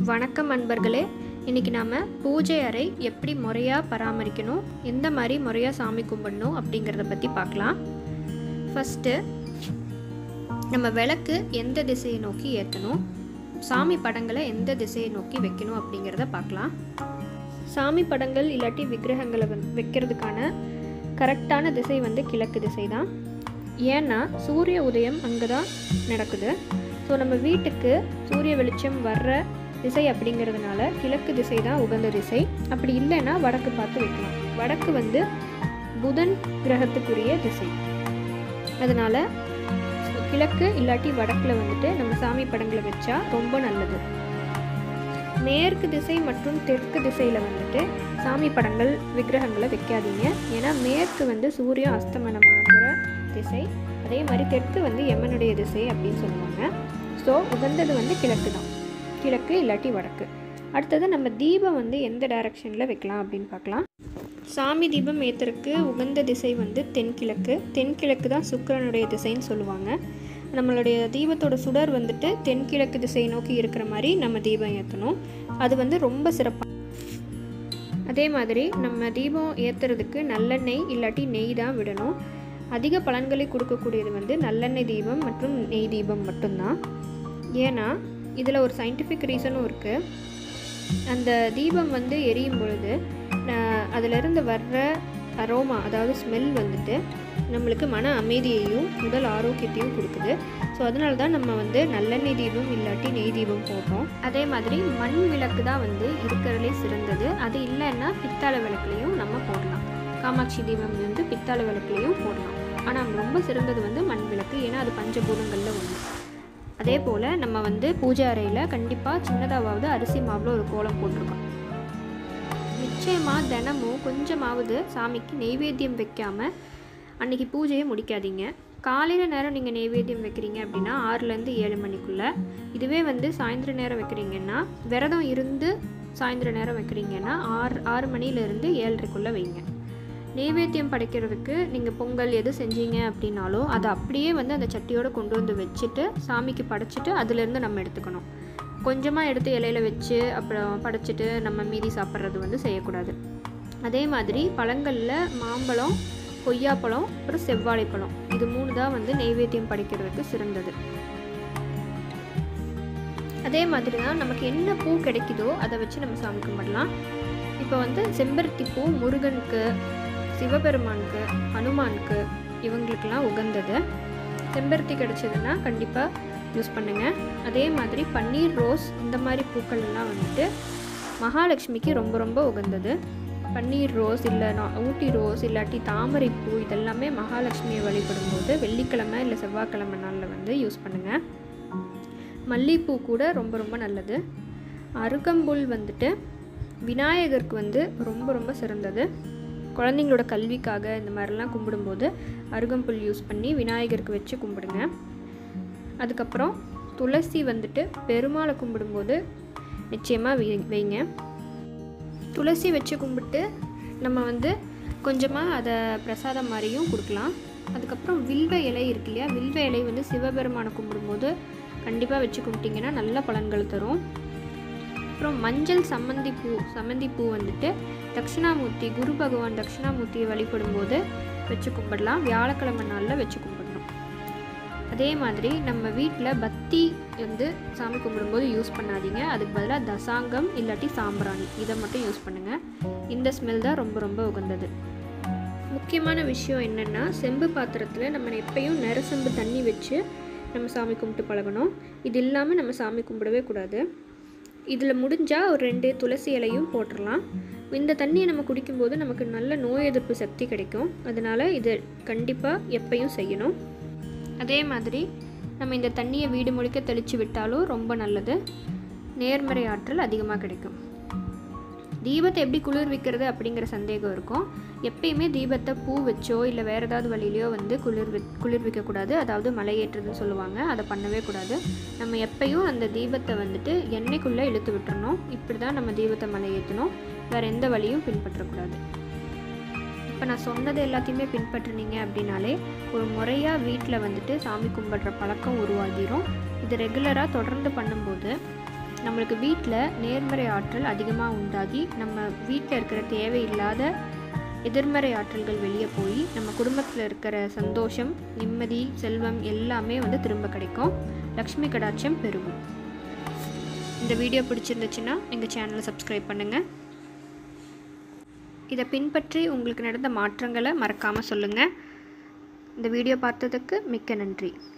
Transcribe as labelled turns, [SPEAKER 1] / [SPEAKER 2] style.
[SPEAKER 1] வணக்கம் அன்பர்களே. இன்றைக்கி நாம் பூஜை அறை எப்படி முறையாக பராமரிக்கணும், எந்த மாதிரி முறையாக சாமி கும்பிடணும் அப்படிங்கிறத பற்றி பார்க்கலாம். ஃபஸ்ட்டு நம்ம விளக்கு எந்த திசையை நோக்கி ஏற்றணும், சாமி படங்களை எந்த திசையை நோக்கி வைக்கணும் அப்படிங்கிறத பார்க்கலாம். சாமி படங்கள் இல்லாட்டி விக்கிரகங்களை வைக்கிறதுக்கான கரெக்டான திசை கிழக்கு திசை தான். ஏன்னா சூரிய உதயம் அங்கே தான் நடக்குது. ஸோ நம்ம வீட்டுக்கு சூரிய வெளிச்சம் வர்ற திசை அப்படிங்கிறதுனால கிழக்கு திசை தான் உகந்த திசை. அப்படி இல்லைன்னா வடக்கு பார்த்து வைக்கலாம். வடக்கு புதன் கிரகத்துக்குரிய திசை. அதனால் கிழக்கு இல்லாட்டி வடக்கில் நம்ம சாமி படங்களை வச்சா ரொம்ப நல்லது. மேற்கு திசை மற்றும் தெற்கு திசையில் சாமி படங்கள் விக்கிரகங்களை வைக்காதீங்க. ஏன்னா மேற்கு சூரியன் அஸ்தமனமாகிற திசை, அதே மாதிரி தெற்கு யமனுடைய திசை அப்படின்னு சொல்லுவாங்க. ஸோ உகந்தது கிழக்கு தான், கிழக்கு இல்லாட்டி வடக்கு. அடுத்தது நம்ம தீபம் எந்த டைரக்ஷனில் வைக்கலாம் அப்படின்னு பார்க்கலாம். சாமி தீபம் ஏற்றுறதுக்கு உகந்த திசை தென்கிழக்கு. தென்கிழக்கு தான் சுக்கிரனுடைய திசைன்னு சொல்லுவாங்க. நம்மளுடைய தீபத்தோட சுடர் தென்கிழக்கு திசையை நோக்கி இருக்கிற மாதிரி நம்ம தீபம் ஏற்றணும். அது ரொம்ப சிறப்பாக. அதே மாதிரி நம்ம தீபம் ஏற்றுறதுக்கு நல்லெண்ணெய் இல்லாட்டி நெய் தான் விடணும். அதிக பலன்களை கொடுக்கக்கூடியது நல்லெண்ணெய் தீபம் மற்றும் நெய் தீபம் மட்டும்தான். ஏன்னா இதில் ஒரு சயின்டிஃபிக் ரீசனும் இருக்குது. அந்த தீபம் எரியும் பொழுது அதிலிருந்து வர்ற அரோமா, அதாவது ஸ்மெல் நம்மளுக்கு மன அமைதியையும் உடல் ஆரோக்கியத்தையும் கொடுக்குது. ஸோ அதனால தான் நம்ம நல்லெண்ணெய் தீபம் இல்லாட்டி நெய் தீபம் போடுறோம். அதே மாதிரி மண் விளக்கு தான் இருக்கிறதுலே சிறந்தது. அது இல்லைன்னா பித்தளை விளக்குலையும் நம்ம போடலாம். காமாட்சி தீபம் பித்தளை விளக்குலையும் போடலாம். ஆனால் ரொம்ப சிறந்தது மண் விளக்கு. ஏன்னா அது பஞ்சபூதங்களில் ஒன்று. அதே போல் நம்ம பூஜை அறையில் கண்டிப்பாக சின்னதாவது அரிசி மாவில் ஒரு கோலம் போட்டிருக்கோம். நிச்சயமாக தினமும் கொஞ்சமாவது சாமிக்கு நெய்வேத்தியம் வைக்காமல் அன்றைக்கி பூஜையை முடிக்காதீங்க. காலையில் நேரம் நீங்கள் நெய்வேத்தியம் வைக்கிறீங்க அப்படின்னா 6லேருந்து 7 மணிக்குள்ளே. இதுவே சாயந்தர நேரம் வைக்கிறீங்கன்னா, விரதம் இருந்து சாயந்தர நேரம் வைக்கிறீங்கன்னா 6 மணிலேருந்து 7:30க்குள்ளே வைங்க. நெய்வேத்தியம் படைக்கிறதுக்கு நீங்கள் பொங்கல் எது செஞ்சீங்க அப்படின்னாலும் அதை அப்படியே அந்த சட்டியோடு கொண்டு வந்து வச்சுட்டு சாமிக்கு படைச்சிட்டு அதுலேருந்து நம்ம எடுத்துக்கணும். கொஞ்சமாக எடுத்து இலையில வச்சு அப்புறம் படைச்சிட்டு நம்ம மீதி சாப்பிட்றது செய்யக்கூடாது. அதே மாதிரி பழங்களில் மாம்பழம், கொய்யாப்பழம், அப்புறம் செவ்வாழைப்பழம், இது 3 தான் நெய்வேத்தியம் படைக்கிறதுக்கு சிறந்தது. அதே மாதிரி தான் நமக்கு என்ன பூ கிடைக்குதோ அதை வச்சு நம்ம சாமி கும்பிடலாம். இப்போ செம்பருத்தி பூ முருகனுக்கு, சிவபெருமானுக்கு, ஹனுமானுக்கு, இவங்களுக்கெல்லாம் உகந்தது. செம்பருத்தி கிடச்சிதுன்னா கண்டிப்பாக யூஸ் பண்ணுங்கள். அதே மாதிரி பன்னீர், ரோஸ், இந்த மாதிரி பூக்கள் எல்லாம் மகாலட்சுமிக்கு ரொம்ப ரொம்ப உகந்தது. பன்னீர் ரோஸ் இல்லை ஊட்டி ரோஸ் இல்லாட்டி தாமரை பூ, இதெல்லாமே மகாலட்சுமியை வழிபடும் போது வெள்ளிக்கிழமை இல்லை செவ்வாய்க்கிழமை நாளில் யூஸ் பண்ணுங்கள். மல்லிகைப்பூ கூட ரொம்ப ரொம்ப நல்லது. அருகம்புல் விநாயகருக்கு ரொம்ப ரொம்ப சிறந்தது. குழந்தைங்களோட கல்விக்காக இந்த மாதிரிலாம் கும்பிடும்போது அருகம்புல் யூஸ் பண்ணி விநாயகருக்கு வச்சு கும்பிடுங்க. அதுக்கப்புறம் துளசி பெருமாளை கும்பிடும்போது நிச்சயமாக வைங்க. துளசி வச்சு கும்பிட்டு நம்ம கொஞ்சமாக அதை பிரசாதம் மாதிரியும் கொடுக்கலாம். அதுக்கப்புறம் வில்வ இலை இருக்கு இல்லையா, வில்வ இலை சிவபெருமானை கும்பிடும்போது கண்டிப்பாக வச்சு கும்பிட்டிங்கன்னா நல்ல பலன்கள் தரும். அப்புறம் மஞ்சள் சம்மந்தி பூ தட்சிணாமூர்த்தி, குரு பகவான் தட்சிணாமூர்த்தியை வழிபடும் போது வச்சு கும்பிடலாம். வியாழக்கிழமை நாளில் வச்சு கும்பிடணும். அதே மாதிரி நம்ம வீட்டில் பத்தி சாமி கும்பிடும்போது யூஸ் பண்ணாதீங்க. அதுக்கு பதிலாக தசாங்கம் இல்லாட்டி சாம்பிராணி, இதை மட்டும் யூஸ் பண்ணுங்கள். இந்த ஸ்மெல் தான் ரொம்ப ரொம்ப உகந்தது. முக்கியமான விஷயம் என்னென்னா, செம்பு பாத்திரத்தில் நம்ம எப்பயும் நெருசெம்பு தண்ணி வச்சு நம்ம சாமி கும்பிட்டு பழகணும். இது இல்லாமல் நம்ம சாமி கும்பிடவே கூடாது. இதில் முடிஞ்சால் ஒரு 2 துளசி இலையும் போட்டுடலாம். இந்த தண்ணியை நம்ம குடிக்கும்போது நமக்கு நல்ல நோய் எதிர்ப்பு சக்தி கிடைக்கும். அதனால் இது கண்டிப்பாக எப்பயும் செய்யணும். அதே மாதிரி நம்ம இந்த தண்ணியை வீடு முழுக்க தெளித்து விட்டாலும் ரொம்ப நல்லது. நேர்மறை ஆற்றல் அதிகமாக கிடைக்கும். தீபத்தை எப்படி குளிர்விக்கிறது அப்படிங்கிற சந்தேகம் இருக்கும். எப்பயுமே தீபத்தை பூ வச்சோ இல்லை வேறு ஏதாவது வழியிலையோ குளிர்விக்கக்கூடாது. அதாவது மலையேற்றுதுன்னு சொல்லுவாங்க, அதை பண்ணவே கூடாது. நம்ம எப்பயும் அந்த தீபத்தை எண்ணெய்க்குள்ளே இழுத்து விட்டுறணும். இப்படி தான் நம்ம தீபத்தை மலையேற்றணும். வேறு எந்த வழியும் பின்பற்றக்கூடாது. இப்போ நான் சொன்னது எல்லாத்தையுமே பின்பற்றினீங்க அப்படின்னாலே ஒரு முறையாக வீட்டில் சாமி கும்பிட்ற பழக்கம் உருவாகிரும். இது ரெகுலராக தொடர்ந்து பண்ணும்போது நம்மளுக்கு வீட்டில் நேர்மறை ஆற்றல் அதிகமாக உண்டாகி நம்ம வீட்டில் இருக்கிற தேவையில்லாத எதிர்மறை ஆற்றல்கள் வெளியே போய் நம்ம குடும்பத்தில் இருக்கிற சந்தோஷம், நிம்மதி, செல்வம் எல்லாமே வந்து திரும்ப கிடைக்கும். லக்ஷ்மி கடாட்சம் பெருகும். இந்த வீடியோ பிடிச்சிருந்துச்சுன்னா எங்கள் சேனலை சப்ஸ்கிரைப் பண்ணுங்கள். இதை பின்பற்றி உங்களுக்கு நடந்த மாற்றங்களை மறக்காமல் சொல்லுங்கள். இந்த வீடியோ பார்த்ததுக்கு மிக்க நன்றி.